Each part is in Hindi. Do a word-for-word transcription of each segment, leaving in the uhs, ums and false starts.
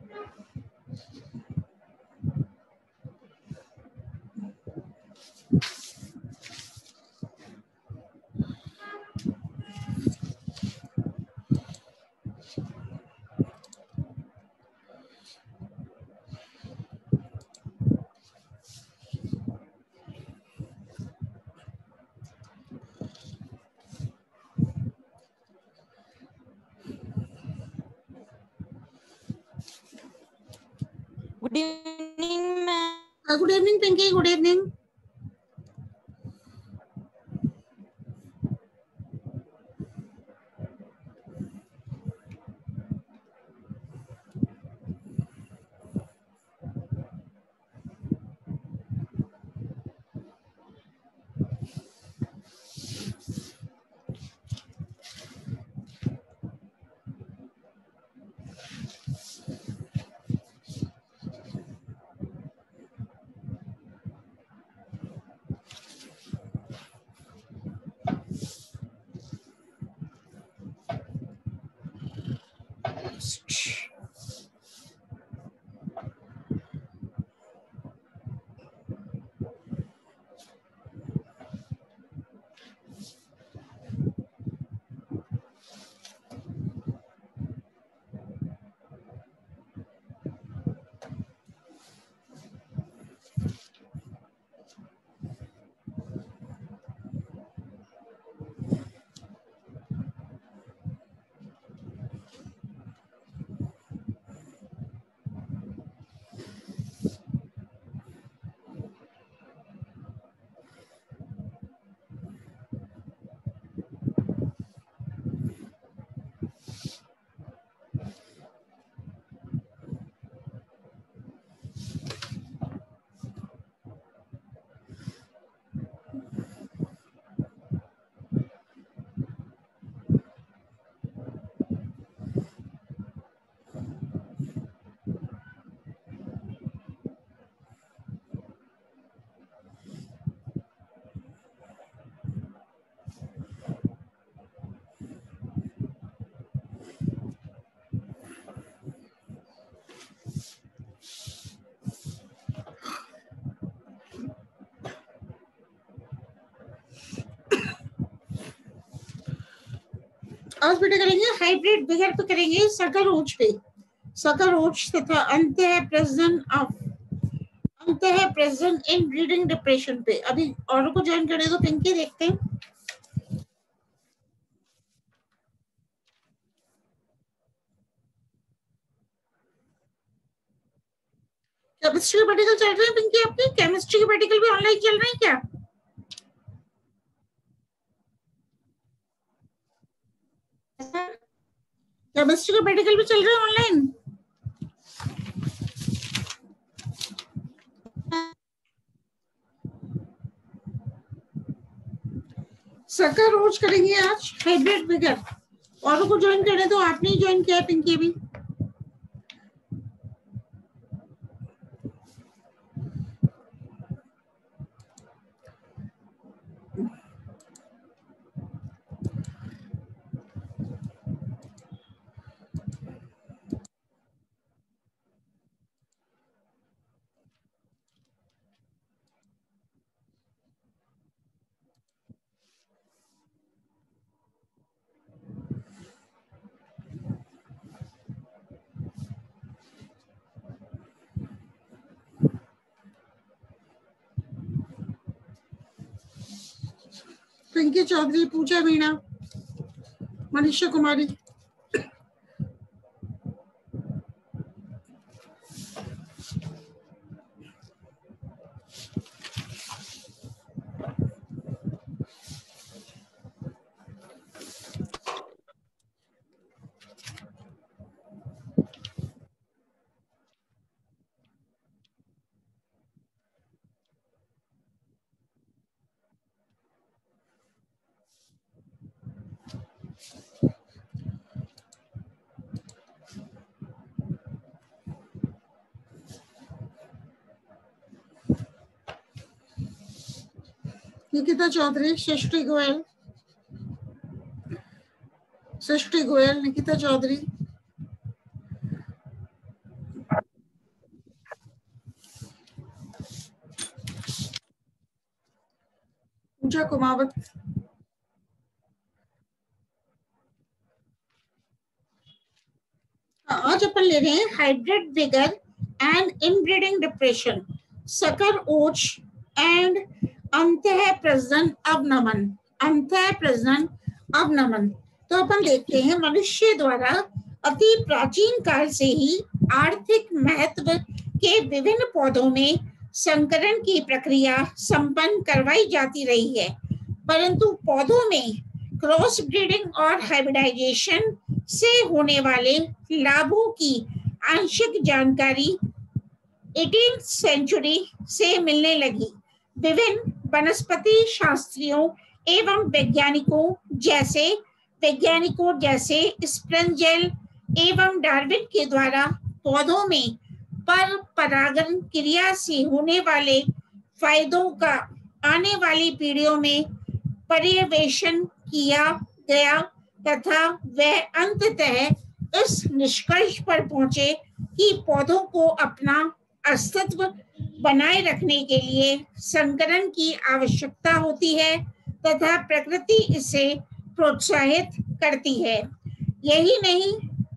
Good evening ma'am. Good evening Pinky. Good evening. आज बेटा करेंगे हाइब्रिड बिगर पे करेंगे सकल ओज पे. सकल ओज तथा अंतः प्रेजेंट ऑफ अंतः प्रेजेंट इन ब्लीडिंग डिप्रेशन पे. अभी औरों को ज्वाइन करने दो पिंकी. देखते हैं केमिस्ट्री के प्रैक्टिकल चल रहे हैं पिंकी. आपके केमिस्ट्री के प्रैक्टिकल भी ऑनलाइन चल रहे हैं क्या? केमिस्ट्री के प्रैक्टिकल भी चल रहे हैं ऑनलाइन. सकल रोज करेंगे आज हाइब्रिड बिगर. औरों को ज्वाइन करने दो. आपने ही ज्वाइन किया है पिंकी भी. पिंकी चौधरी, पूजा मीणा, मनीषा कुमारी. निकिता चौधरी, सृष्टि गोयल, सृष्टि गोयल, निकिता चौधरी, पूजा कुमावत। आज अपन ले रहे हैं hybrid vigour and inbreeding depression, सकर ओज एंड अंतः प्रजनन अवनमन। अंतः प्रजनन अवनमन। तो अपन देखते हैं मनुष्य द्वारा अति प्राचीन काल से ही आर्थिक महत्व के विभिन्न पौधों में संकरण की प्रक्रिया संपन्न करवाई जाती रही है, परंतु पौधों में क्रॉस ब्रीडिंग और हाइब्रिडाइजेशन से होने वाले लाभों की आंशिक जानकारी अठारहवीं सेंचुरी से मिलने लगी। विभिन्न वनस्पति शास्त्रियों एवं वैज्ञानिकों जैसे वैज्ञानिकों जैसे स्प्रेंजेल एवं डार्विन के द्वारा पौधों में पर परागण क्रिया से होने वाले फायदों का आने वाली पीढ़ियों में पर्यवेक्षण किया गया तथा वह अंततः इस निष्कर्ष पर पहुंचे कि पौधों को अपना अस्तित्व बनाए रखने के लिए संकरण की आवश्यकता होती है तथा प्रकृति इसे प्रोत्साहित करती है। यही नहीं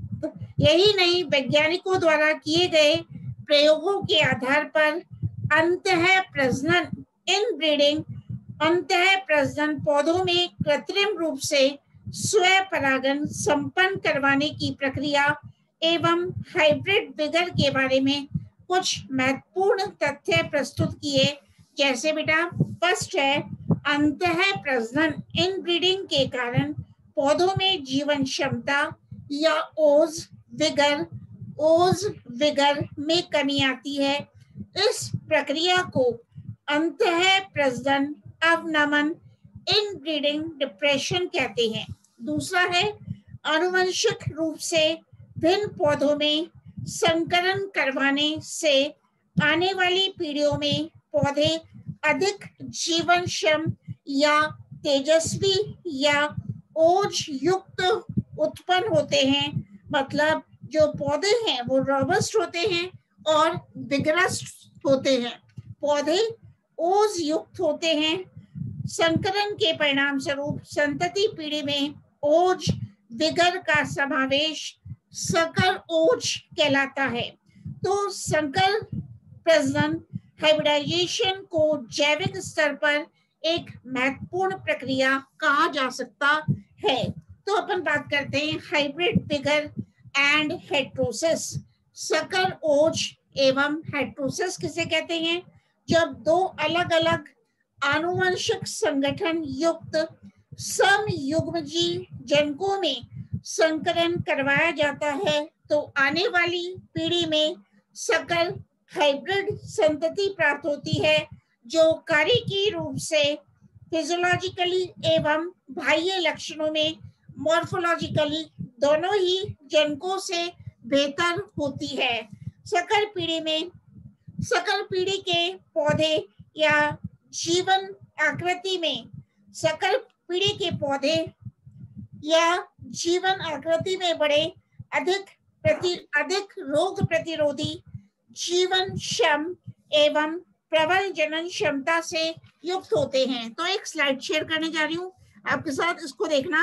यही नहीं वैज्ञानिकों द्वारा किए गए प्रयोगों के आधार पर अंतः प्रजनन इनब्रीडिंग अंतः प्रजनन पौधों में कृत्रिम रूप से स्व परागण संपन्न करवाने की प्रक्रिया एवं हाइब्रिड विगर के बारे में कुछ महत्वपूर्ण तथ्य प्रस्तुत किए। जैसे बेटा फर्स्ट है अंतः प्रजनन इनब्रीडिंग के कारण पौधों में जीवन क्षमता या ओज विगर ओज विगर में कमी आती है। इस प्रक्रिया को अंतः प्रजनन अवनमन इनब्रीडिंग डिप्रेशन कहते हैं। दूसरा है आनुवंशिक रूप से भिन्न पौधों में संकरण करवाने से आने वाली पीढ़ियों में पौधे अधिक जीवनक्षम या तेजस्वी या ओज युक्त उत्पन्न होते हैं। मतलब जो पौधे हैं वो रोबस्ट होते हैं और विगरस होते हैं, पौधे ओज युक्त होते हैं। संकरण के परिणाम स्वरूप संतति पीढ़ी में ओज विगर का समावेश सकर ओज कहलाता है। तो संकर प्रजनन हाइब्रिडाइजेशन को जैविक स्तर पर एक महत्वपूर्ण प्रक्रिया कहा जा सकता है। तो अपन बात करते हैं हाइब्रिड विगर एंड हेटेरोसिस। सकर ओज एवं हेटेरोसिस किसे कहते हैं? जब दो अलग अलग आनुवंशिक संगठन युक्त समयुग्मजी जनकों में संकरण करवाया जाता है तो आने वाली पीढ़ी में सकल हाइब्रिड संतति प्राप्त होती है जो कार्यकी रूप से फिजियोलॉजिकली एवं बाह्य लक्षणों में मॉर्फोलॉजिकली दोनों ही जनकों से बेहतर होती है। सकल पीढ़ी में सकल पीढ़ी के पौधे या जीवन आकृति में सकल पीढ़ी के पौधे या जीवन आकृति में बड़े अधिक प्रति अधिक रोग प्रतिरोधी जीवन क्षम एवं प्रबल जनन क्षमता से युक्त होते हैं। तो एक स्लाइड शेयर करने जा रही हूँ आपके साथ, इसको देखना।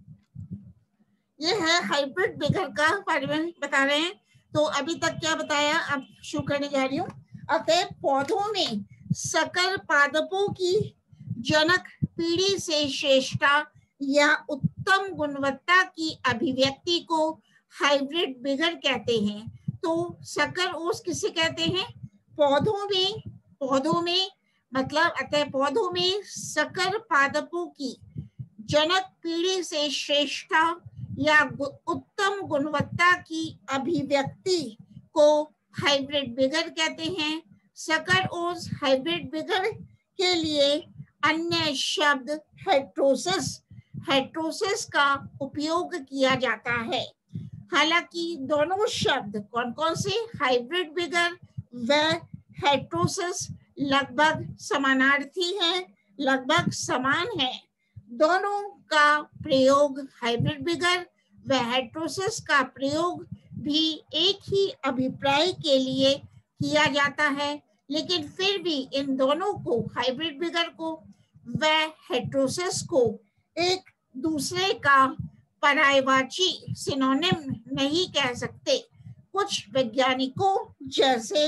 ये है हाइब्रिड विगर का बारे में बता रहे हैं। तो अभी तक क्या बताया, अब शुरू करने जा रही हूँ। अतः पौधों में सकल पादपों की जनक पीढ़ी से श्रेष्ठता या उत्तम गुणवत्ता की अभिव्यक्ति को हाइब्रिड विगर कहते हैं। तो सकल ओज किसे कहते हैं? पौधों में पौधों में मतलब अतः पौधों में सकल पादपों की जनक पीढ़ी से श्रेष्ठता या उत्तम गुणवत्ता की अभिव्यक्ति को हाइब्रिड विगर कहते हैं। सकल ओज हाइब्रिड विगर के लिए अन्य शब्द हेटेरोसिस हेटेरोसिस का उपयोग किया जाता है। हालांकि दोनों शब्द कौन कौन से, हाइब्रिड विगर व हेटेरोसिस, लगभग समानार्थी हैं, लगभग समान है। दोनों का प्रयोग हाइब्रिड विगर व हेटेरोसिस का प्रयोग भी एक ही अभिप्राय के लिए किया जाता है, लेकिन फिर भी इन दोनों को हाइब्रिड विगर को व हेटेरोसिस को एक दूसरे का पर्यायवाची सिनोनिम नहीं कह सकते। कुछ वैज्ञानिकों जैसे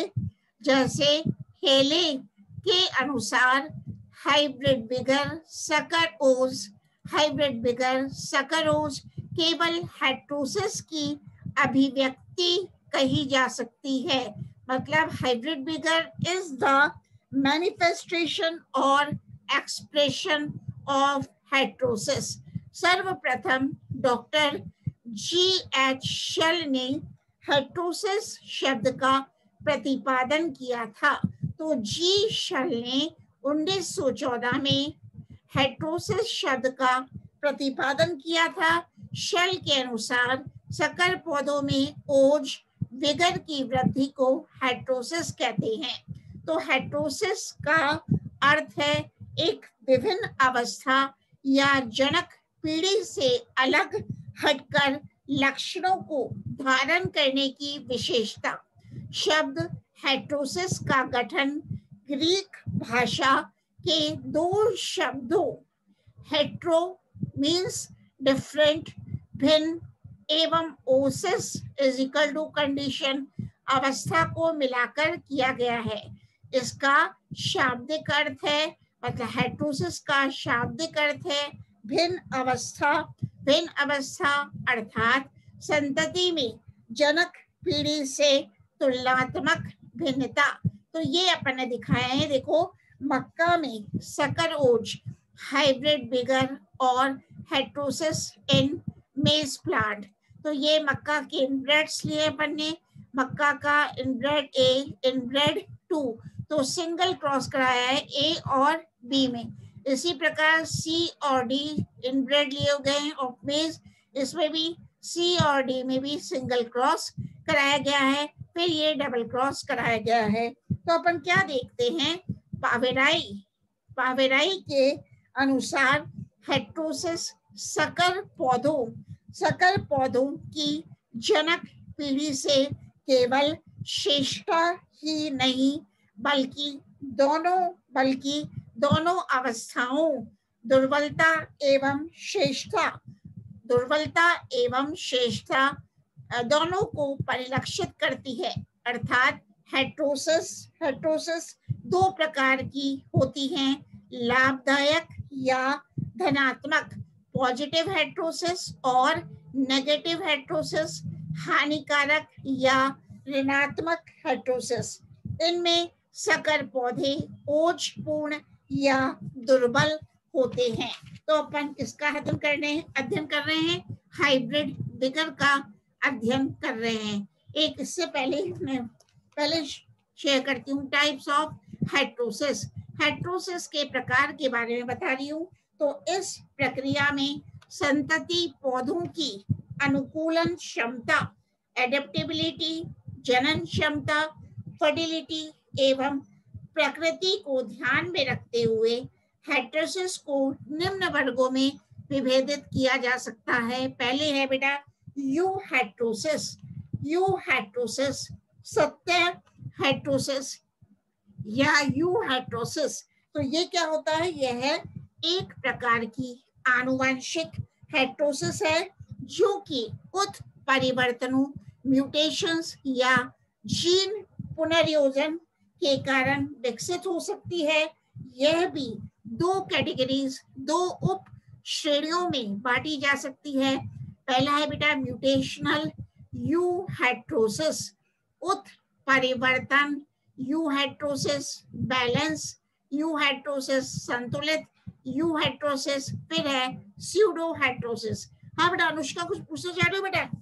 जैसे हेले के अनुसार हाइब्रिड बिगर सकरोज हाइब्रिड बिगर सकरोज केवल हेटेरोसिस की अभिव्यक्ति कही जा सकती है। मतलब hybrid vigour is the manifestation और एक्सप्रेशन ऑफ हेटेरोसिस। सर्वप्रथम डॉक्टर जी एच शेल ने हेटेरोसिस शब्द का प्रतिपादन किया था। तो जी शेल ने उन्नीस सौ चौदह में हेटेरोसिस शब्द का प्रतिपादन किया था। शेल के अनुसार संकर पौधों में ओज विगर की वृद्धि को हेटेरोसिस कहते हैं। तो हेटेरोसिस का अर्थ है एक विभिन्न अवस्था या जनक पीढ़ी से अलग हटकर लक्षणों को धारण करने की विशेषता। शब्द हेटेरोसिस का गठन ग्रीक भाषा के दो शब्दों हेट्रो मीन्स डिफरेंट भिन्न एवं osis is equal to condition अवस्था को मिलाकर किया गया है। इसका शाब्दिक अर्थ है मतलब हेटेरोसिस का शाब्दिक अर्थ है भिन्न अवस्था। भिन्न अवस्था अर्थात संतति में जनक पीढ़ी से तुलनात्मक भिन्नता। तो ये अपन ने दिखाया है। देखो मक्का में सकर ओज हाइब्रिड बिगर और हेटेरोसिस इन मेज प्लांट। तो ये मक्का के इनब्रेड्स लिए अपन ने मक्का का इनब्रेड ए इनब्रेड टू तो सिंगल क्रॉस कराया है ए और बी में। इसी प्रकार सी और डी इनब्रेड लिए गए हैं और मेज इसमें भी सी और डी में भी सिंगल क्रॉस कराया गया है। फिर ये डबल क्रॉस कराया गया है। तो अपन क्या देखते हैं पावेराई पावेराई के अनुसार हेटेरोसिस सकर पौधों सकर पौधों की जनक पीढ़ी से केवल श्रेष्ठता ही नहीं बल्कि दोनों बल्कि दोनों अवस्थाओं दुर्बलता एवं श्रेष्ठता दुर्बलता एवं श्रेष्ठता दोनों को परिलक्षित करती है। अर्थात हेटेरोसिस हेटेरोसिस दो प्रकार की होती हैं, लाभदायक या धनात्मक पॉजिटिव हेटेरोसिस और नेगेटिव हेटेरोसिस हानिकारक या ऋणात्मक हेटेरोसिस। इनमें सकर पौधे ओजपूर्ण या दुर्बल होते हैं। तो अपन किसका अध्ययन कर रहे हैं अध्ययन कर रहे हैं हाइब्रिड बिगर का अध्ययन कर रहे हैं। एक इससे पहले मैं पहले शेयर करती हूँ टाइप्स ऑफ हेटेरोसिस। हेटेरोसिस के प्रकार के बारे में बता रही हूँ। तो इस प्रक्रिया में संतति पौधों की अनुकूलन क्षमता एडेप्टेबिलिटी जनन क्षमता फर्टिलिटी एवं प्रकृति को ध्यान में रखते हुए हेटेरोसिस को निम्न वर्गों में विभेदित किया जा सकता है। पहले है बेटा यू हेटेरोसिस यू हेटेरोसिस सत्य हेटेरोसिस या यू हेटेरोसिस। तो ये क्या होता है यह है एक प्रकार की आनुवंशिक हेटेरोसिस है जो कि उत्परिवर्तनों म्यूटेशंस या जीन पुनर्योजन के कारण विकसित हो सकती है। यह भी दो कैटेगरीज दो उप श्रेणियों में बांटी जा सकती है। पहला है बेटा म्यूटेशनल यू हेटेरोसिस उत्परिवर्तन eu heterosis balance eu heterosis संतुलित यू हेटेरोसिस फिर है स्यूडो हेटेरोसिस। हाँ बेटा अनुष्का कुछ पूछना चाह रहे हो बेटा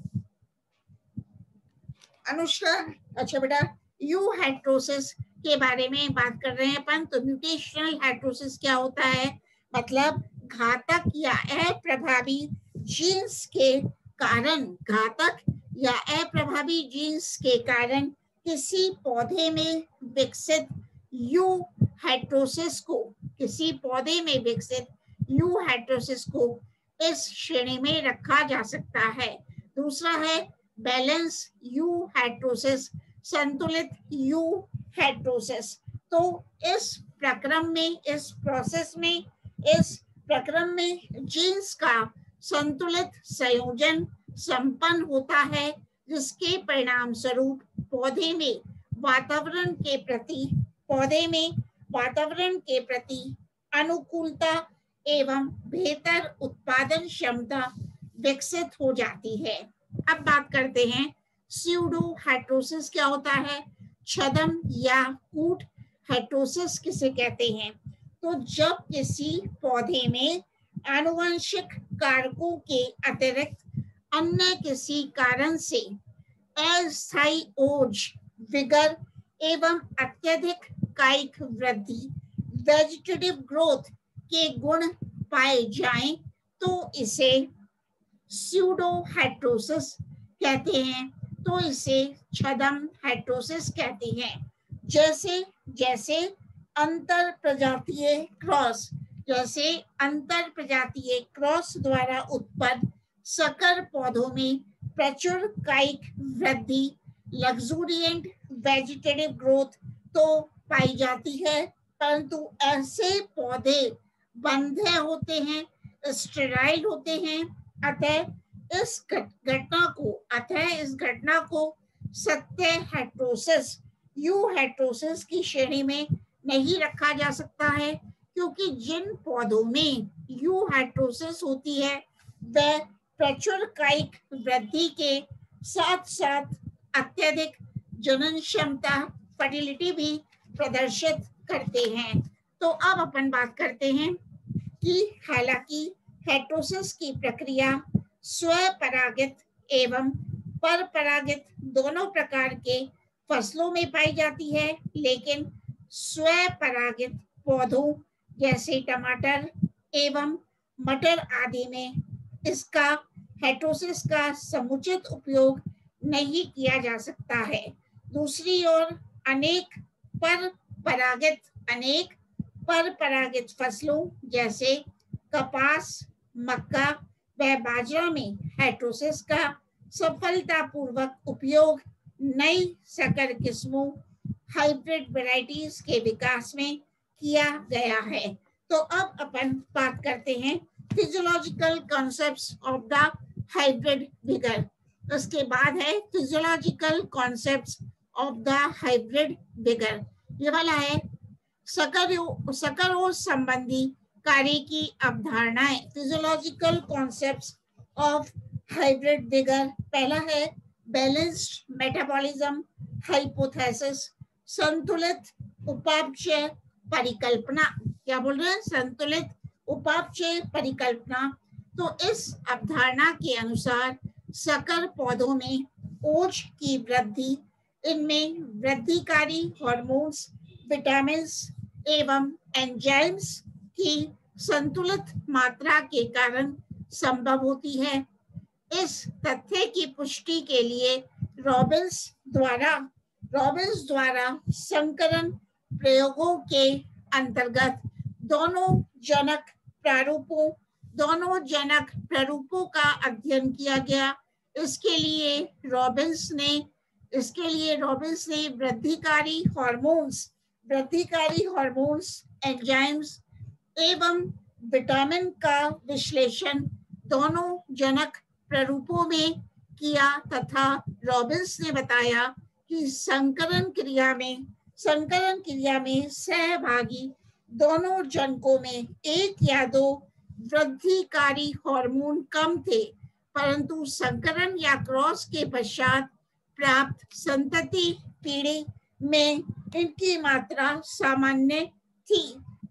अनुष्का? अच्छा बेटा यू हेटेरोसिस के बारे में बात कर रहे हैं अपन। तो म्यूटेशनल हेटेरोसिस क्या होता है मतलब घातक या अप्रभावी जीन्स के कारण घातक या अप्रभावी जीन्स के कारण किसी पौधे में विकसित यू हेटेरोसिस को किसी पौधे में विकसित यू हेटेरोसिस को इस श्रेणी में रखा जा सकता है। दूसरा है बैलेंस यू हेटेरोसिस संतुलित यू हेटेरोसिस। तो इस प्रक्रम में इस प्रोसेस में इस प्रक्रम में जीन्स का संतुलित संयोजन संपन्न होता है, जिसके परिणाम स्वरूप पौधे में वातावरण के प्रति पौधे में वातावरण के प्रति अनुकूलता एवं बेहतर उत्पादन क्षमता विकसित हो जाती है। अब बात करते हैं स्यूडो हाइड्रोसिस क्या होता है, छदम या कूट हाइड्रोसिस किसे कहते हैं। तो जब किसी पौधे में आनुवंशिक कारकों के अतिरिक्त अन्य किसी कारण से अस्थायी ओज, विगर एवं अत्यधिक कायिक वृद्धि, वेजिटेटिव ग्रोथ के गुण पाए जाएं, तो इसे स्यूडो हाइड्रोसिस कहते हैं। तो इसे छदम हाइड्रोसिस कहते हैं। जैसे जैसे अंतर प्रजातीय क्रॉस जैसे अंतर प्रजातीय क्रॉस द्वारा उत्पन्न संकर पौधों में प्रचुर कायिक वृद्धि, लग्जूरिएंट वेजिटेटिव ग्रोथ तो पाई जाती है, परंतु ऐसे पौधे बंधे होते हैं, स्टेराइल होते हैं। अतः इस घटना को अतः इस घटना को सत्य हाइड्रोसिस यू हाइड्रोसिस की श्रेणी में नहीं रखा जा सकता है, क्योंकि जिन पौधों में यू हाइड्रोसिस होती है वह प्रचुर कायिक वृद्धि के साथ साथ अत्यधिक जनन क्षमता फर्टिलिटी भी प्रदर्शित करते हैं। तो अब अपन बात करते हैं कि हालांकि हाइड्रोसिस की प्रक्रिया स्वपरागित एवं परपरागित दोनों प्रकार के फसलों में पाई जाती है, लेकिन स्वपरागित पौधों जैसे टमाटर एवं मटर आदि में इसका हाइड्रोसिस का समुचित उपयोग नहीं किया जा सकता है। दूसरी ओर अनेक परपरागित अनेक परपरागित फसलों जैसे कपास, मक्का व बाजरा में हाइड्रोसिस का सफलतापूर्वक उपयोग नई संकर किस्मों हाइब्रिड वैरायटीज के विकास में किया गया है। तो अब अपन बात करते हैं physiological concepts of the hybrid vigour. उसके बाद है physiological concepts of the hybrid vigour. ये वाला है सकरों सकरों संबंधी कार्य की अवधारणाएं, physiological concepts of hybrid vigour. पहला है बैलेंस्ड मेटाबॉलिज्म हाइपोथेसिस, संतुलित उपापचय परिकल्पना। क्या बोल रहे हैं? संतुलित उपापचय परिकल्पना। तो इस अवधारणा के अनुसार संकर पौधों में ओज की वृद्धि, इनमें वृद्धिकारी हार्मोन्स, विटामिन एवं एंजाइम्स की संतुलित मात्रा के कारण संभव होती है। इस तथ्य की पुष्टि के लिए रॉबिन्स द्वारा रॉबिन्स द्वारा संकरण प्रयोगों के अंतर्गत दोनों जनक प्रारूपों दोनों जनक प्रारूपों का अध्ययन किया गया। इसके लिए रॉबिन्स ने इसके लिए रॉबिन्स ने वृद्धिकारी हार्मोन्स वृद्धिकारी हार्मोन्स एंजाइम्स एवं विटामिन का विश्लेषण दोनों जनक प्रारूपों में किया तथा रॉबिन्स ने बताया कि संकरण क्रिया में संकरण क्रिया में सहभागी दोनों जनकों में एक या दो वृद्धिकारी हार्मोन कम थे, परंतु संकरण या क्रॉस के पश्चात प्राप्त संतति पीढ़ी में इनकी मात्रा सामान्य थी।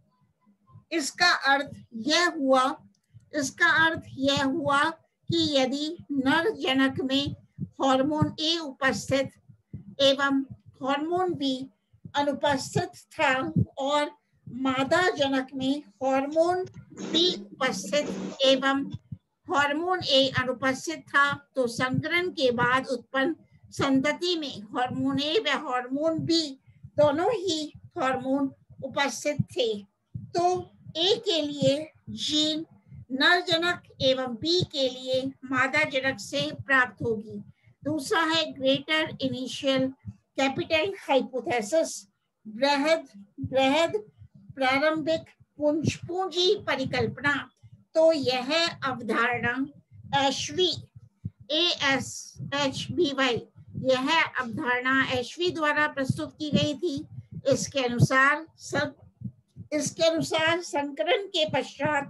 इसका अर्थ यह हुआ इसका अर्थ यह हुआ कि यदि नर जनक में हार्मोन ए उपस्थित एवं हार्मोन बी अनुपस्थित था और मादा जनक में हार्मोन बी उपस्थित एवं हार्मोन ए अनुपस्थित था, तो संकरण के बाद उत्पन्न संतति में हार्मोन ए व हार्मोन बी दोनों ही हार्मोन उपस्थित थे। तो ए के लिए जीन नर जनक एवं बी के लिए मादा जनक से प्राप्त होगी। दूसरा है ग्रेटर इनिशियल कैपिटल हाइपोथेसिस, बृहद बृहद प्रारंभिक पुंज पूंजी परिकल्पना। तो यह अवधारणा Ashby A S H B Y यह अवधारणा एशवी द्वारा प्रस्तुत की गई थी। इसके अनुसार सब इसके अनुसार संकरण के पश्चात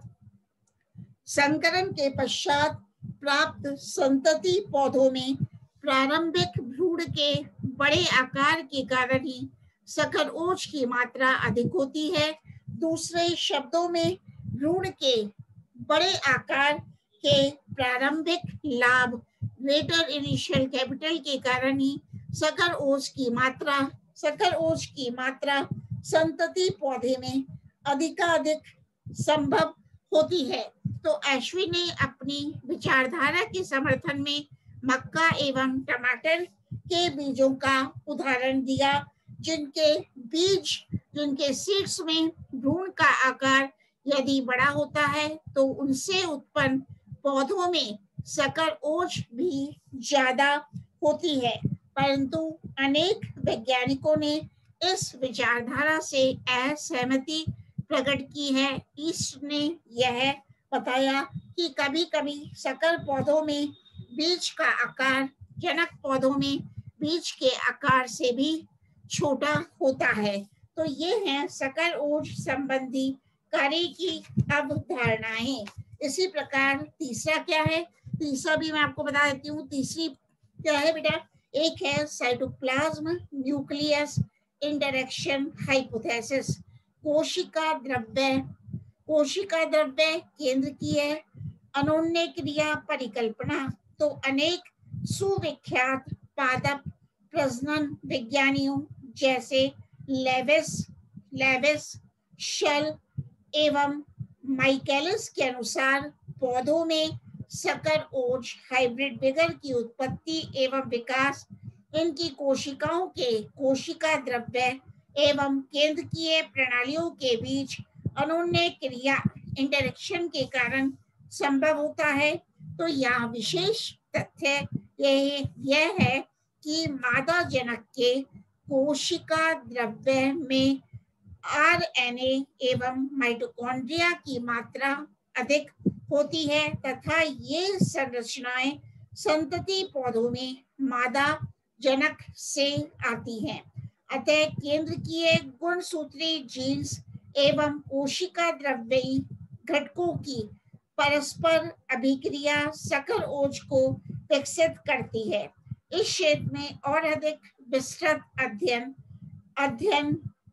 संकरण के पश्चात प्राप्त संतति पौधों में प्रारंभिक भ्रूण के बड़े आकार के कारण ही सकरोज की मात्रा अधिक होती है। दूसरे शब्दों में भ्रूण के बड़े आकार के प्रारंभिक लाभ ग्रेटर इनिशियल कैपिटल के कारण ही सकरोज की मात्रा सकरोज की मात्रा संतति पौधे में अधिकाधिक संभव होती है। तो एशवी ने अपनी विचारधारा के समर्थन में मक्का एवं टमाटर के बीजों का उदाहरण दिया, जिनके बीज जिनके सीड्स में भ्रूण का आकार यदि बड़ा होता है तो उनसे उत्पन्न पौधों में सकरोज भी ज्यादा होती है। परंतु अनेक वैज्ञानिकों ने इस विचारधारा से असहमति प्रकट की है। ईस्ट ने यह बताया कि कभी कभी सकर पौधों में बीज का आकार जनक पौधों में बीज के आकार से भी छोटा होता है। तो ये हैं सकरोज संबंधी कार्य की अवधारणाएं। इसी प्रकार तीसरा क्या है, तीसरा भी मैं आपको बता देती हूँ। तीसरी क्या है बेटा, एक है साइटोप्लाज्म न्यूक्लियस इंटरेक्शन हाइपोथेसिस। कोशिका द्रव्य कोशिका द्रव्य केंद्र की है अनोन्य क्रिया परिकल्पना। तो अनेक सुविख्यात पादप प्रजनन विज्ञानियों जैसे लेविस लेविस शेल एवं माइकेलिस के अनुसार पौधों में सकरोज हाइब्रिड बिगर की उत्पत्ति एवं विकास इनकी कोशिकाओं के कोशिका द्रव्य एवं केंद्रकीय प्रणालियों के बीच अनोन्य क्रिया इंटरेक्शन के कारण संभव होता है। तो यह विशेष तथ्य यह यह है कि मादा जनक के कोशिका द्रव्य में आरएनए एवं माइटोकॉन्ड्रिया की मात्रा अधिक होती है तथा ये संरचनाएं संतति पौधों में मादा जनक से आती हैं। अतः केंद्रकीय गुणसूत्री जीन्स एवं कोशिका द्रव्यी घटकों की परस्पर अभिक्रिया सकरोज को विकसित करती है। इस क्षेत्र में और अधिक विस्तृत अध्ययन अध्ययन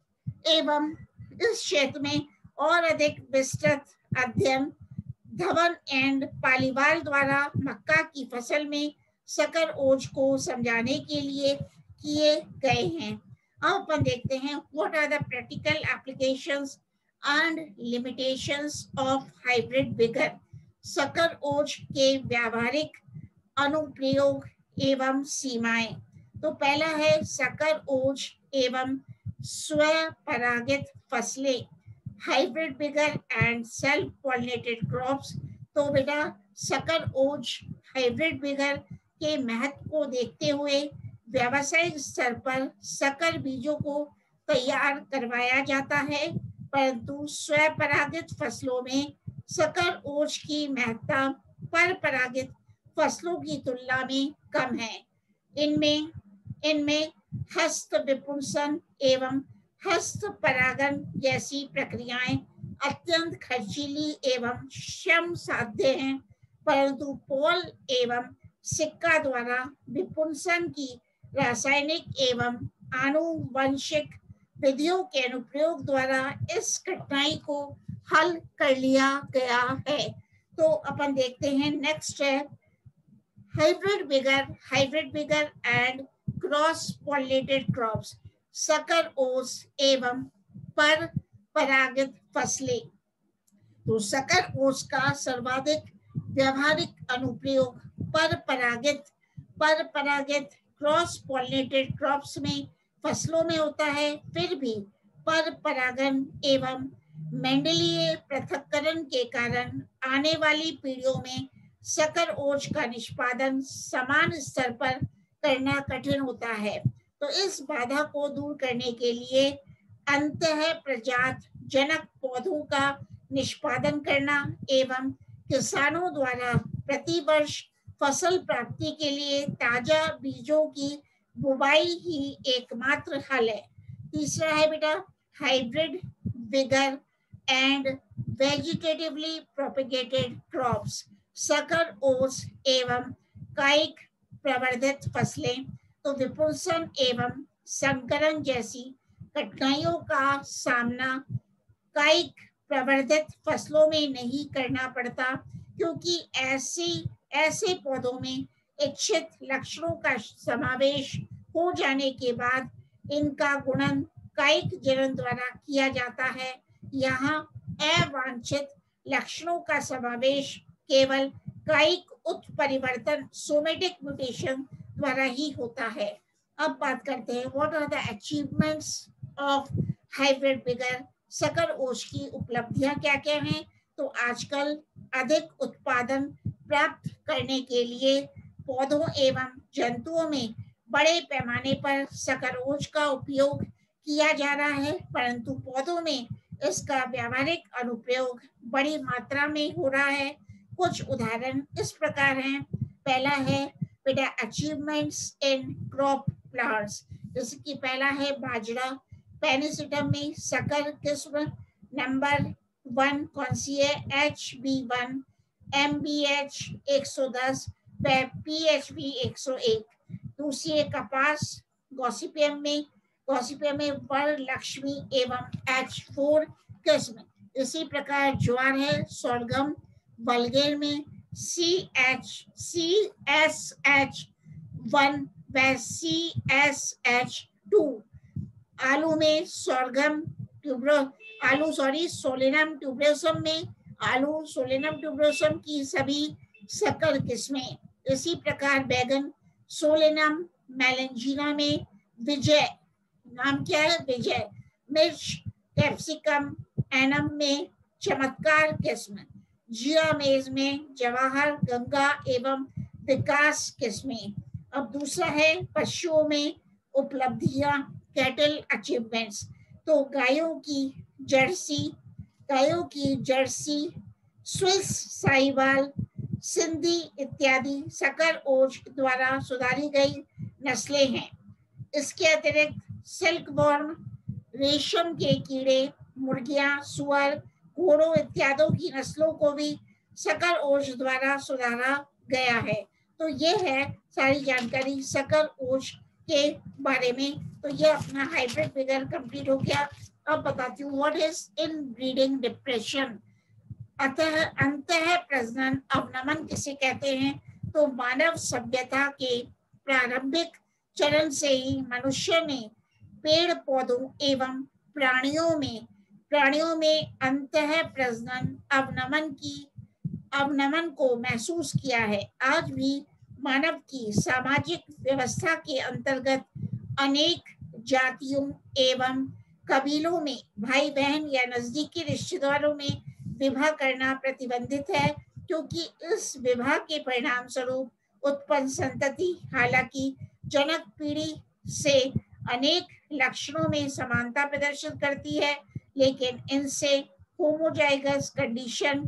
एवं इस क्षेत्र में और अधिक विस्तृत अध्ययन धवन एंड पालीवाल द्वारा मक्का की फसल में सकरोज को समझाने के लिए किए गए हैं। अब अपन देखते हैं what are the practical applications and limitations of hybrid vigour. सकरोज के व्यावहारिक अनुप्रयोग एवं सीमाएं। तो पहला है सकरोज एवं स्वपरागित फसलें, hybrid vigour and self pollinated crops. तो बेटा सकरोज हाइब्रिड विगर के महत्व को देखते हुए व्यावसायिक स्तर पर सकर बीजों को तैयार करवाया जाता है, परंतु स्वपरागित फसलों में सकरोज की महत्ता परपरागित फसलों की तुलना में कम है। इनमें इनमें हस्त विपुंसन एवं हस्त परागन जैसी प्रक्रियाएं अत्यंत खर्चीली एवं श्रम साध्य हैं, परंतु पॉल एवं सिक्का द्वारा विपुंसन की रासायनिक एवं आनुवंशिक विधियों के अनुप्रयोग द्वारा इस कठिनाई को हल कर लिया गया है। तो अपन देखते हैं नेक्स्ट है hybrid vigour hybrid vigour and cross pollinated crops, सकरोज एवं पर परागित फसलें। तो सकरोज का सर्वाधिक व्यावहारिक अनुप्रयोग पर परागित पर परागित क्रॉस पॉलिनेटेड क्रॉप्स में फसलों में होता है। फिर भी पर परागन एवं मेंडेलीय पृथक्करण के कारण आने वाली पीढ़ियों में सकरोज का निष्पादन समान स्तर पर करना कठिन होता है। तो इस बाधा को दूर करने के लिए अंतः प्रजात जनक पौधों का निष्पादन करना एवं किसानों द्वारा प्रतिवर्ष फसल प्राप्ति के लिए ताजा बीजों की बुवाई ही एकमात्र हल है। तीसरा है बेटा hybrid vigour and vegetatively propagated crops, सकर ओट्स एवं कायिक प्रवर्धित फसलें। तो विपुलसन एवं संकरण जैसी कठिनाइयों का सामना कायिक प्रवर्धित फसलों में नहीं करना पड़ता, क्योंकि ऐसी ऐसे पौधों में इच्छित लक्षणों का समावेश हो जाने के बाद इनका गुणन कायिक जनन द्वारा किया जाता है। यहाँ अवांछित लक्षणों का समावेश केवल कायिक उत्परिवर्तन सोमेटिक म्यूटेशन द्वारा ही होता है। अब बात करते हैं what are the achievements of hybrid vigour, सकर ओट्स की उपलब्धियां क्या क्या हैं। तो आजकल अधिक उत्पादन प्राप्त करने के लिए पौधों एवं जंतुओं में बड़े पैमाने पर सकर ओट्स का उपयोग किया जा रहा है, परंतु पौधों में इसका व्यावहारिक अनुप्रयोग बड़ी मात्रा में हो रहा है। कुछ उदाहरण इस प्रकार हैं। पहला है बेटा अचीवमेंट्स इन क्रॉप फ्लावर्स, जैसे कि पहला है बाजरा, पेनिसिटम में सकर किस्म नंबर वन कौन सी है, H B one, M B H एक सौ दस व पी एच बी एक सौ एक। दूसरी है कपास, गॉसिपियम में गॉसिपियम में वर लक्ष्मी एवं एच फोर किस्म। इसी प्रकार ज्वार है, सोरगम बलगेर में C H C S H one व सी एस एच टू। आलू में सोरगम ट्यूब्रो आलू सॉरी सोलेनम ट्यूब्रोसम में आलू सोलेनम ट्यूब्रोसम की सभी सकर किस्में। इसी प्रकार बैगन सोलेनम मेलेंजिना में विजय, नाम क्या है विजय। मिर्च कैप्सिकम एनम में चमत्कार किस्म। जिया मेज में जवाहर गंगा एवं विकास किस्में। अब दूसरा है पशुओं में उपलब्धियां कैटल अचीवमेंट्स। तो गायों की जर्सी गायों की जर्सी स्विस साहिवाल सिंधी इत्यादि सकर ओट्स द्वारा सुधारी गई नस्लें हैं। इसके अतिरिक्त सिल्क वॉर्म रेशम के कीड़े, मुर्गियां, सुअर, घोड़ों इत्यादि की नस्लों को भी सकर ओट्स द्वारा सुधारा गया है। तो ये है सारी जानकारी सकर ओट्स के बारे में। तो ये अपना हाइब्रिड विगर कंप्लीट हो गया। अब बताती हूँ व्हाट इज इनब्रीडिंग डिप्रेशन। अतः अंतः प्रजनन अवनमन किसे कहते हैं। तो मानव सभ्यता के प्रारंभिक चरण से ही मनुष्य ने पेड़ पौधों एवं प्राणियों में प्राणियों में अंतः प्रजनन अवनमन की अवनमन को महसूस किया है। आज भी मानव की सामाजिक व्यवस्था के अंतर्गत अनेक जातियों एवं कबीलों में भाई बहन या नजदीकी रिश्तेदारों में विवाह करना प्रतिबंधित है, क्योंकि इस विवाह के परिणाम स्वरूप उत्पन्न संतति हालांकि जनक पीढ़ी से अनेक लक्षणों में समानता प्रदर्शित करती है, लेकिन इनसे होमोजाइगस कंडीशन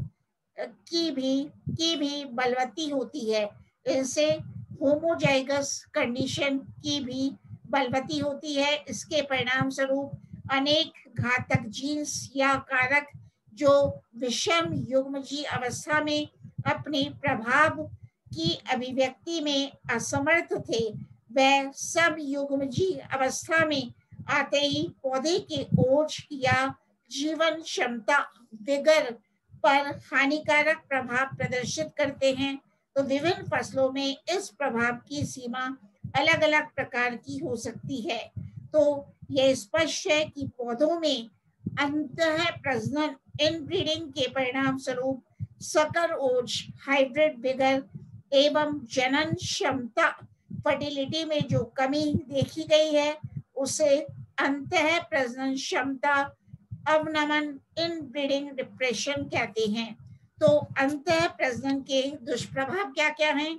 की भी की भी बलवती होती है। इनसे होमोजाइगस कंडीशन की भी बलवती होती है। इसके परिणाम स्वरूप अनेक घातक जीन्स या कारक जो विषम युग्मजीय अवस्था में अपने प्रभाव की अभिव्यक्ति में असमर्थ थे, वह सब युग्मजीय अवस्था में आते ही पौधे के ओज या जीवन क्षमता विगर पर हानिकारक प्रभाव प्रदर्शित करते हैं। तो विभिन्न फसलों में इस प्रभाव की सीमा अलग अलग प्रकार की हो सकती है। तो यह स्पष्ट है कि पौधों में अंतः प्रजनन इनब्रीडिंग के परिणाम स्वरूप सकर ओज हाइब्रिड विगर एवं जनन क्षमता फर्टिलिटी में जो कमी देखी गई है उसे अंतः प्रजनन क्षमता अवनमन इनब्रीडिंग डिप्रेशन कहते हैं। तो अंतः प्रजनन के दुष्प्रभाव क्या क्या हैं?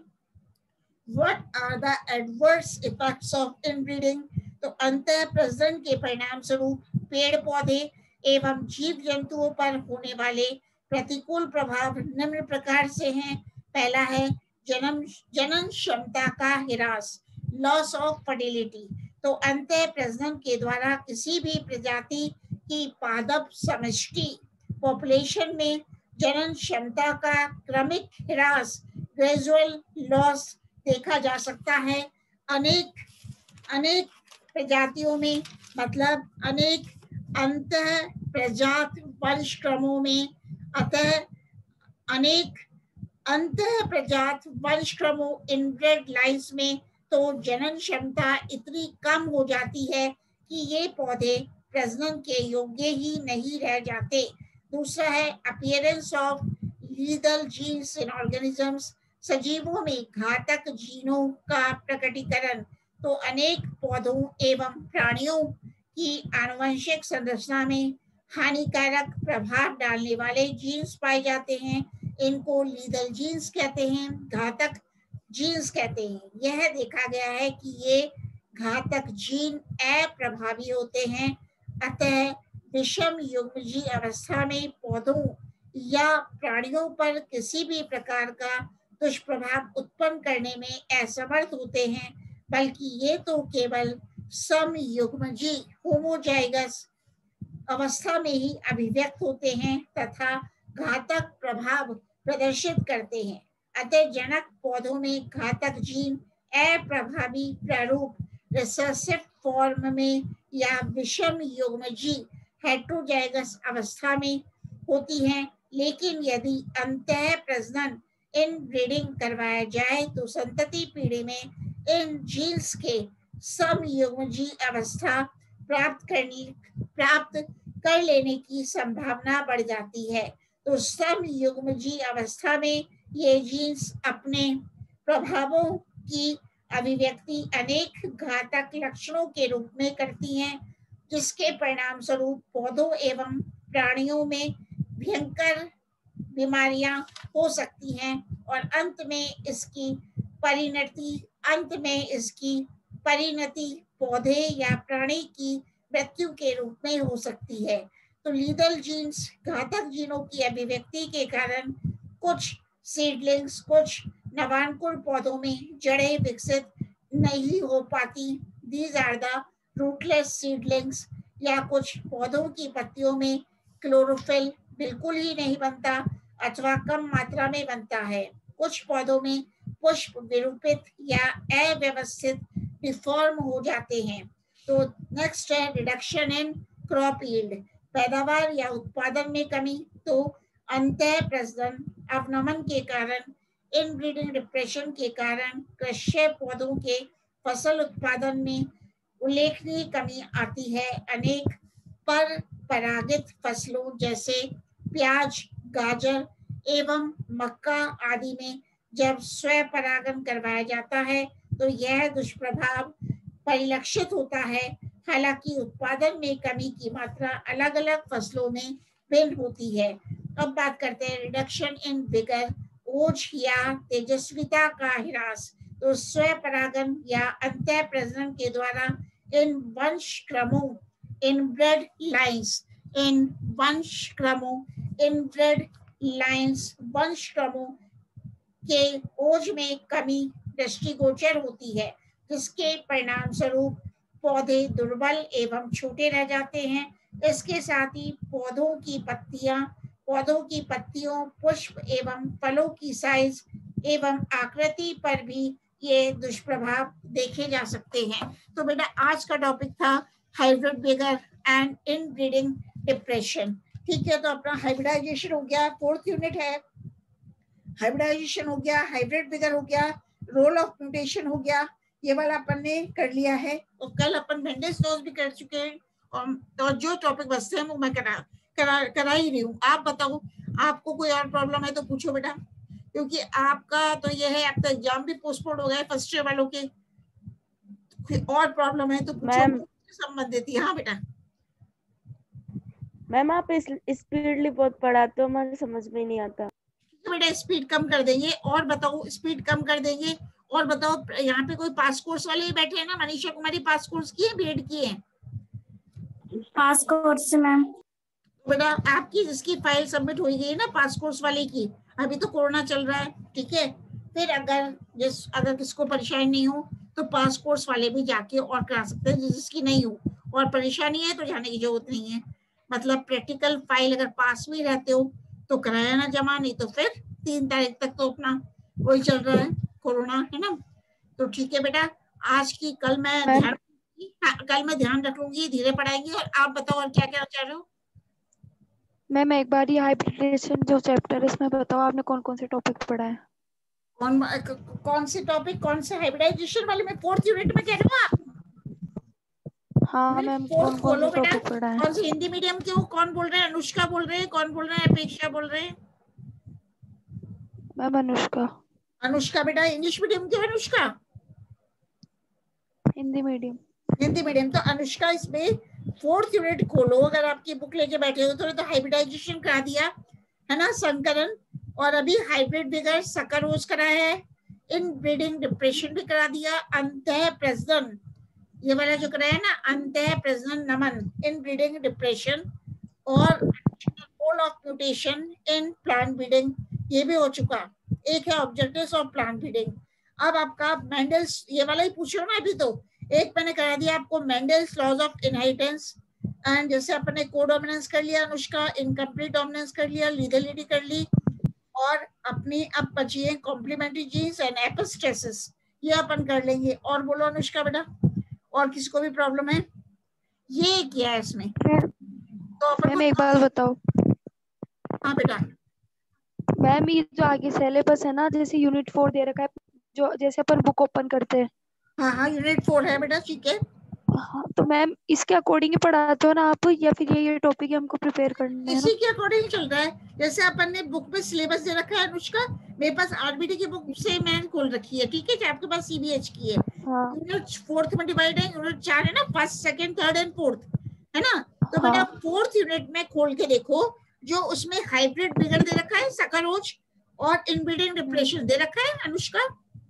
What are the adverse effects of inbreeding? तो अंतः प्रजनन के परिणाम स्वरूप पेड़ पौधे एवं जीव जंतुओं पर होने वाले प्रतिकूल प्रभाव निम्न प्रकार से हैं। पहला है जन्म जनन क्षमता का ह्रास, लॉस ऑफ फर्टिलिटी। तो अंतः प्रजनन के द्वारा किसी भी प्रजाति की पादप समष्टि पॉपुलेशन में जनन क्षमता का क्रमिक ह्रास, ग्रेजुअल लॉस देखा जा सकता है। अनेक अनेक प्रजातियों में, मतलब अनेक अंतः प्रजात वंशक्रमों में, अतः अनेक अंतः प्रजात वंशक्रमों इनब्रेड लाइन्स में तो जनन क्षमता इतनी कम हो जाती है कि ये पौधे प्रजनन के योग्य ही नहीं रह जाते। दूसरा है appearance of lethal genes in organisms, सजीवों में घातक जीनों का प्रकटीकरण। तो अनेक पौधों एवं प्राणियों की आनुवंशिक संरचना में हानिकारक प्रभाव डालने वाले जीन्स पाए जाते हैं। इनको लीथल जीन्स कहते हैं, घातक जीन्स कहते हैं। यह देखा गया है कि ये घातक जीन अप्रभावी होते हैं। अतः विषम युग्मजीव अवस्था में पौधों या प्राणियों पर किसी भी प्रकार का दुष्प्रभाव उत्पन्न करने में असमर्थ होते हैं, बल्कि ये तो केवल समयुग्मजीव होमोजाइगस अवस्था में ही अभिव्यक्त होते हैं तथा घातक प्रभाव प्रदर्शित करते हैं। अतः जनक पौधों में घातक जीन अप्रभावी प्रारूप रिसेसिव फॉर्म में या विषम युग्मजीव हेट्रोजाइगस अवस्था में होती हैं। लेकिन यदि अंतः प्रजनन इन ब्रीडिंग करवाया जाए तो संतति पीढ़ी में इन जीन्स के समयुग्मजीव अवस्था प्राप्त करनी प्राप्त कर लेने की संभावना बढ़ जाती है। तो समयुग्मजीव अवस्था में ये जीन्स अपने प्रभावों की अभिव्यक्ति अनेक घातक लक्षणों के रूप में करती हैं, जिसके परिणाम स्वरूप पौधों एवं प्राणियों में भयंकर बीमारियां हो सकती हैं और अंत में इसकी परिणति अंत में इसकी परिणति पौधे या प्राणी की मृत्यु के रूप में हो सकती है। तो लीथल जीन्स घातक जीनों की अभिव्यक्ति के कारण कुछ सीडलिंग्स, कुछ नवानकुर पौधों में जड़ें विकसित नहीं हो पाती। These are the rootless seedlings. या कुछ पौधों की पत्तियों में क्लोरोफिल बिल्कुल ही नहीं बनता अथवा कम मात्रा में बनता है। कुछ पौधों में पुष्प विरूपित या अव्यवस्थित डिफॉर्म हो जाते हैं। तो नेक्स्ट है रिडक्शन इन क्रॉप यील्ड, पैदावार या उत्पादन में कमी। तो अंतः प्रजनन अवनमन के कारण, इनब्रीडिंग डिप्रेशन के कारण कृषि पौधों के फसल उत्पादन में उल्लेखनीय कमी आती है। अनेक पर परागित फसलों जैसे प्याज, गाजर एवं मक्का आदि में जब स्वपरागन करवाया जाता है तो यह दुष्प्रभाव परिलक्षित होता है। हालांकि उत्पादन में कमी की मात्रा अलग अलग फसलों में भिन्न होती है। अब बात करते हैं रिडक्शन इन विगर, ओज या तेजस्विता का ह्रास। तो स्वपरागन या अंतः प्रजनन के द्वारा इन वंश क्रमों इनब्रेड लाइन्स इन वंश क्रमों इनब्रेड लाइन्स वंश क्रमों के ओज में कमी दृष्टिगोचर होती है, जिसके परिणाम स्वरूप पौधे दुर्बल एवं छोटे रह जाते हैं। इसके साथ ही पौधों की पत्तियां पौधों की पत्तियों, पुष्प एवं फलों की साइज एवं आकृति पर भी ये दुष्प्रभाव देखे जा सकते हैं। तो बेटा आज का टॉपिक था hybrid vigour and inbreeding depression. ठीक है, तो अपना हाइब्रिडाइजेशन हो गया, फोर्थ यूनिट है। हाइब्रिडाइजेशन हो गया, हाइब्रिड विगर हो गया, रोल ऑफ म्यूटेशन हो गया, ये वाला अपन ने कर लिया है। और कल अपन मेंडेस लॉज भी कर चुके हैं और तो जो टॉपिक बचते हैं वो मैं करा करा करा ही रही हूँ। आप बताओ, आपको कोई और प्रॉब्लम है तो पूछो बेटा, क्योंकि आपका तो ये है, आपका एग्जाम भी पोस्टपोन हो गया है फर्स्ट ईयर वालों के। और प्रॉब्लम है तो पूछो, संबंधित। हाँ बेटा। मैम आप इस स्पीडली बहुत पढ़ाते हो, मुझे समझ में नहीं आता। बेटा स्पीड कम कर देंगे। और बताओ, स्पीड कम कर देंगे। और बताओ, यहाँ पे कोई पास कोर्स वाले ही बैठे हैं ना? मनीषा कुमारी पास कोर्स की है, बीएड की है? Pass course ma'am. बेटा आपकी जिसकी फाइल सबमिट हुई गई ना पास कोर्स वाले की, अभी तो कोरोना चल रहा है, ठीक है, फिर अगर जिस अगर किसको परेशानी नहीं हो तो पास कोर्स वाले भी जाके और करा सकते हैं, जिसकी नहीं हो और परेशानी है तो जाने की जरूरत नहीं है। मतलब प्रैक्टिकल फाइल अगर पास भी रहते हो तो कराया ना जमा, नहीं तो फिर तीन तारीख तक तो अपना वही चल रहा है कोरोना, है ना। तो ठीक है बेटा, आज की कल मैं मैम ध्यान हाँ, कल मैं ध्यान रखूंगी, धीरे पढ़ाएंगे। और आप बताओ और क्या क्या चाह रहे हो? मैम एक बार ये हाइब्रिडेशन जो चैप्टर है इसमें बताओ आपने कौन कौन से टॉपिक पढ़ा है? कौन कौन से टॉपिक, कौन से हाइब्रिडाइजेशन वाले में फोर्थ यूनिट में कह रहे हो आप? हाँ मैम कौन फोर्थ कौन खोलो से बेटा। टॉपिक पढ़ा है? कौन से हिंदी मीडियम के हो? कौन बोल रहे हैं? अनुष्का बोल रहे हैं? कौन बोल रहे हैं? अपेक्षा बोल रहे हैं? मैम अनुष्का। अनुष्का बेटा इंग्लिश मीडियम के हो? अनुष्का हिंदी मीडियम। हिंदी मीडियम। तो अनुष्का इसमें फोर्थ यूनिट खोलो, अगर आपकी बुक लेके बैठे हो तो, तो हाइब्रिडाइजेशन करा दिया है ना, संकरण, और अभी हाइब्रिड बिगर सकरोज करा है, इन ब्रीडिंग डिप्रेशन भी करा दिया, अंतः प्रजनन ये वाला जो कराया है ना, अंतः प्रजनन नमन इन ब्रीडिंग डिप्रेशन, और role of mutation in plant breeding ये भी हो चुका। एक है ऑब्जेक्टिव्स ऑफ प्लांट ब्रीडिंग। अब आपका मेंडल्स ये वाला ही पूछो ना, अभी तो एक मैंने करा दिया आपको Mendel's laws of inheritance, and जैसे अपने कोडोमिनेंस कर लिया अनुष्का, इनकम्प्लीट डोमिनेंस कर लिया, लीगलिटी कर ली, और अपनी अब बची है कॉम्प्लीमेंट्री जीन्स एंड एपिस्टेसिस, ये अपन कर लेंगे। और बोलो अनुष्का बेटा, और किसी को भी प्रॉब्लम है? ये क्या है इसमें? तो अपन मैम एक बात बताओ। हाँ बेटा। मैम ये जो आगे सिलेबस है ना, जैसे यूनिट फोर दे रखा है, जो जैसे अपन बुक ओपन करते हैं। हाँ हाँ यूनिट फोर है बेटा, ठीक है। हाँ तो मैम इसके अकॉर्डिंग ही पढ़ाते हो ना आप, या फिर ये ये टॉपिक हमको प्रिपेयर करने है ना? इसी के अकॉर्डिंग चल रहा है। जैसे अपन ने बुक में सिलेबस दे रखा है अनुष्का, मेरे पास आरबीटी की बुक से मैंने खोल रखी है, ठीक है, जो आपके पास सीबीएच की है। हाँ यूनिट फोर्थ में डिवाइड है, यूनिट चार है ना, first second third and fourth, है ना। तो हाँ बेटा फोर्थ यूनिट में खोल के देखो, जो उसमें हाइब्रिड बिगर दे रखा है, सकरोज और इनब्रीडिंग डिप्रेशन दे रखा है अनुष्का,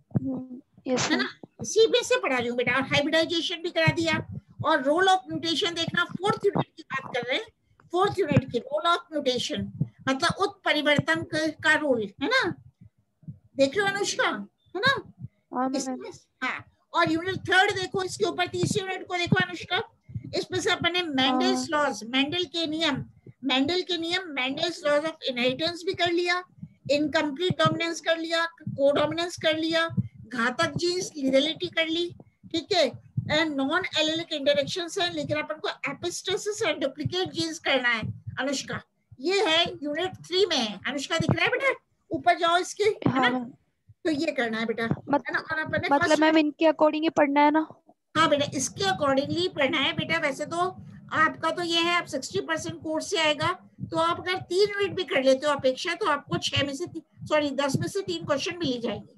यस है ना, इसी में से पढ़ा रही हूँ बेटा। और हाइब्रिडाइजेशन भी करा दिया, और रोल ऑफ म्यूटेशन देखना, फोर्थ यूनिट की बात कर रहे हैं, फोर्थ यूनिट की रोल ऑफ म्यूटेशन मतलब उत्परिवर्तन का रोल, है ना, देख लो अनुष्का, है ना। हाँ इसमें हाँ, और यूनिट थर्ड देखो, इसके ऊपर तीसरी यूनिट को देखो अनुष्का, इसमें से अपने मेंडल्स लॉज, मेंडल के नियम, मेंडल के नियम, मेंडल्स लॉज ऑफ इनहेरिटेंस भी कर लिया, इनकम्प्लीट डोमिनेंस कर लिया, कोडोमिनेंस कर लिया, घातक जीन्स लीगलिटी कर ली, ठीक है, एंड नॉन एलिलिक इंटरेक्शंस है, लेकिन अपन को एपिस्टेसिस एंड डुप्लीकेट जीन्स करना है अनुष्का। ये है यूनिट थ्री में है अनुष्का, दिख रहा है बेटा, ऊपर जाओ इसके, है ना। तो ये करना है बेटा, मत, है ना। और अपन ने मतलब मैम इनके अकॉर्डिंग ही पढ़ना है ना? हाँ बेटा इसके अकॉर्डिंगली पढ़ना है बेटा। वैसे तो आपका तो ये है, आप सिक्सटी परसेंट कोर्स से आएगा, तो आप अगर तीन यूनिट भी कर लेते हो अपेक्षा, तो आपको छह में से सॉरी दस में से तीन क्वेश्चन मिल जाएंगे,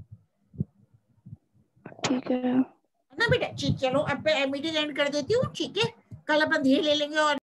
ठीक है ना बेटा। ठीक, चलो अब मैं मीटिंग एंड कर देती हूँ, ठीक है, कल अपन धीरे ले लेंगे और